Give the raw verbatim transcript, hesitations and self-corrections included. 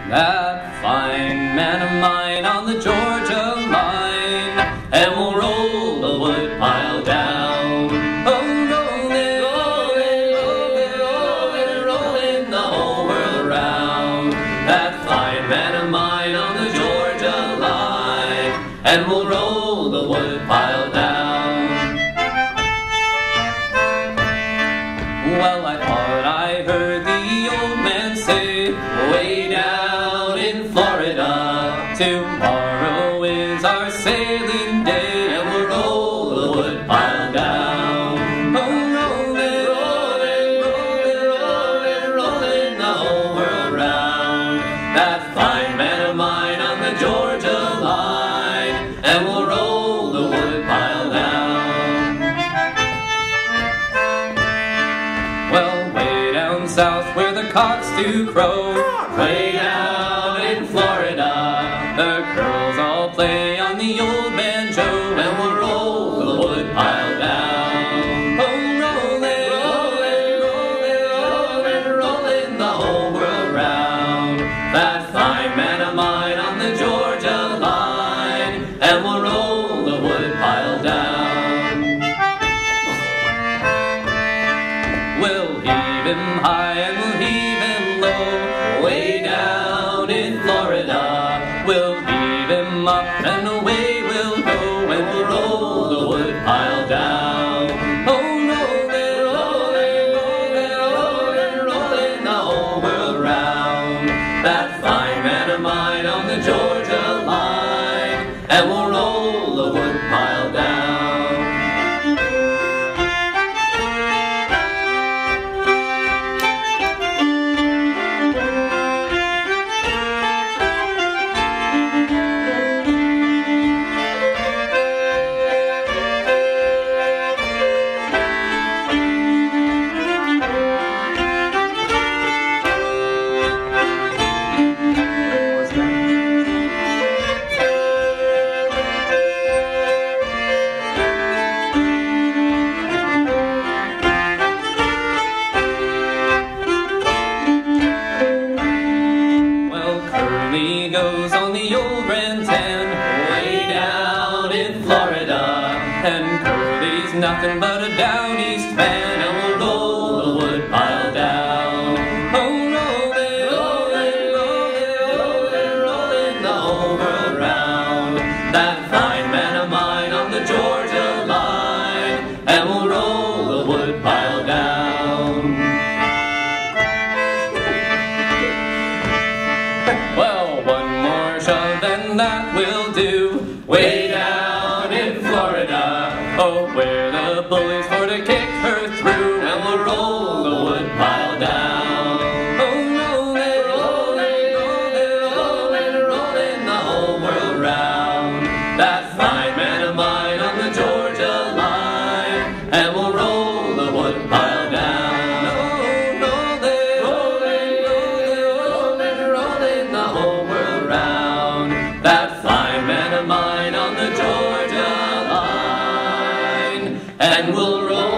That fine man of mine on the Georgia line, and we'll roll the woodpile down. Oh, rollin', rollin', rollin', rollin', rollin' the whole world around. That fine man of mine on the Georgia line, and we'll roll the woodpile down. Well, I thought I heard the old man say, way down in Florida, tomorrow is our sailing day, and we'll roll the woodpile down. Oh, rollin', rollin', rollin', rollin', rollin' the whole world round. That fine man of mine on the Georgia line, and we'll roll the woodpile down. Well, way down south where the cocks do crow, way down in Florida, the girls all play on the old banjo, and we'll roll the woodpile down. Oh, rollin', rollin', rollin', rollin', rollin' the whole world round. That fine man of mine on the Georgia line, and we'll roll the woodpile down. We'll heave him high and we'll heave him low, way down in Florida. We'll heave him up and away we'll go, and we'll roll the woodpile down. Oh, rollin', rollin', rollin', rollin', rollin' the whole world round. That fine man of mine on the Georgia line, and we'll roll the woodpile down. Curly goes on the old rantan, way down in Florida, and Curly's nothing but a down east man, and we'll roll the woodpile down. Oh, rollin', rollin', rollin', rollin', rollin' the whole world round. That fine man of mine on the Georgia line, and we'll roll the woodpile down. Well, one more shove and that will do, way down in Florida, oh, where the bullies for to kick her through, and we'll roll the woodpile down. Oh, rollin', rollin', rollin', rollin', rollin' the whole world round. That fine man of mine on the Georgia line, and we'll roll the woodpile down. That fine man of mine on the Georgia line, and we'll roll